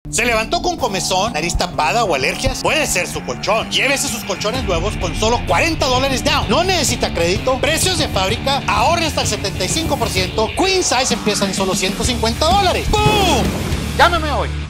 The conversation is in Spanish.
¿Se levantó con comezón, nariz tapada o alergias? Puede ser su colchón. Llévese sus colchones nuevos con solo $40 down. No necesita crédito, precios de fábrica, ahorre hasta el 75%. Queen size empieza en solo $150. ¡Boom! Llámame hoy.